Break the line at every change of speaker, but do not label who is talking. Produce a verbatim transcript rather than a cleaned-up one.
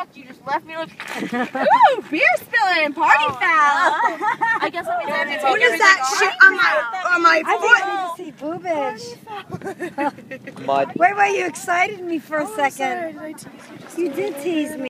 You just left me like, ooh, beer spilling, party oh, foul. No. I guess that means I have to take
What is that shit on my on my foot?
I didn't see boobage. Mud. Wait, wait, you excited me for a oh, second. You did tease me.